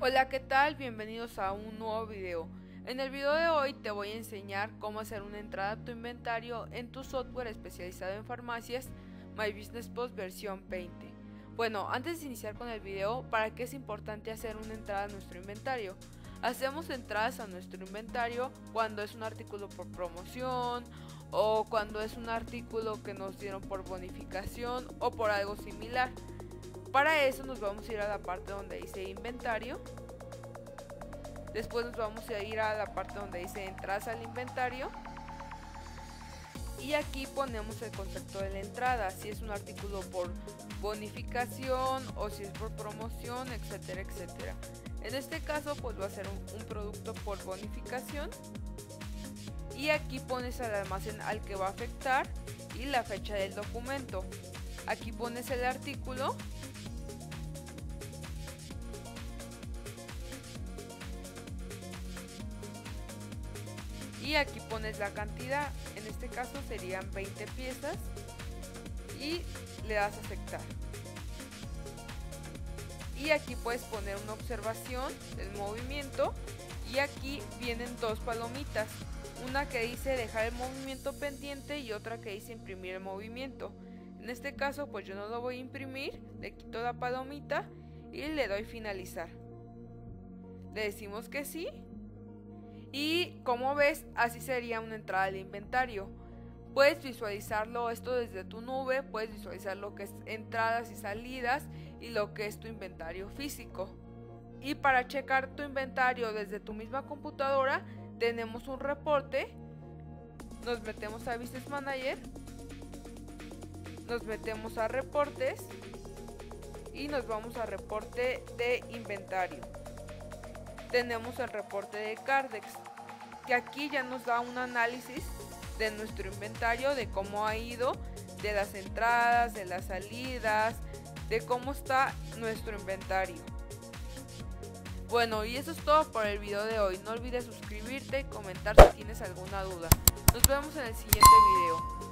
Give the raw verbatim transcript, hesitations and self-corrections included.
Hola, ¿qué tal? Bienvenidos a un nuevo video. En el video de hoy te voy a enseñar cómo hacer una entrada a tu inventario en tu software especializado en farmacias My Business Post versión veinte. Bueno, antes de iniciar con el video, ¿para qué es importante hacer una entrada a nuestro inventario? Hacemos entradas a nuestro inventario cuando es un artículo por promoción o cuando es un artículo que nos dieron por bonificación o por algo similar. Para eso nos vamos a ir a la parte donde dice inventario. Después nos vamos a ir a la parte donde dice entradas al inventario. Y aquí ponemos el concepto de la entrada, si es un artículo por bonificación o si es por promoción, etcétera, etcétera. En este caso pues va a ser un, un producto por bonificación. Y aquí pones el almacén al que va a afectar y la fecha del documento. Aquí pones el artículo. Y aquí pones la cantidad, en este caso serían veinte piezas y le das a aceptar. Y aquí puedes poner una observación del movimiento y aquí vienen dos palomitas, una que dice dejar el movimiento pendiente y otra que dice imprimir el movimiento. En este caso pues yo no lo voy a imprimir, le quito la palomita y le doy finalizar. Le decimos que sí. Y como ves, así sería una entrada al inventario. Puedes visualizarlo esto desde tu nube, puedes visualizar lo que es entradas y salidas y lo que es tu inventario físico. Y para checar tu inventario desde tu misma computadora, tenemos un reporte. Nos metemos a Business Manager, nos metemos a reportes y nos vamos a reporte de inventario. Tenemos el reporte de Cardex, que aquí ya nos da un análisis de nuestro inventario, de cómo ha ido, de las entradas, de las salidas, de cómo está nuestro inventario. Bueno, y eso es todo por el video de hoy. No olvides suscribirte y comentar si tienes alguna duda. Nos vemos en el siguiente video.